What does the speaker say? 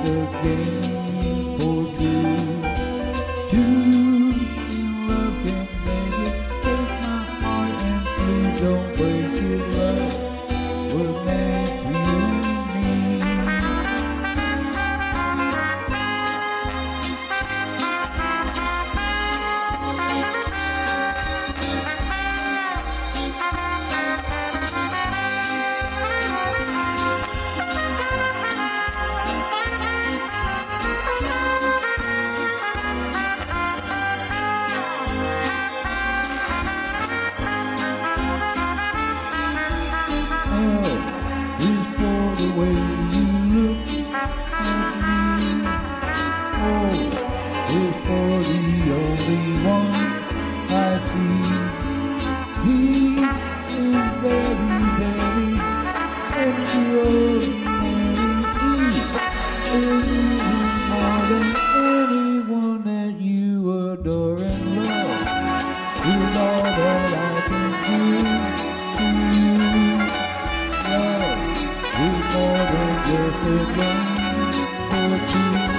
the game for two. Two love can make it. Take my heart and please don't break it. Love will make you and me. Is for the way you look at me. Oh, is for the only one I see. He is very, very extraordinary. Is more than anyone that you adore and love. Is all that I can do to you. Love is more than just a game for two.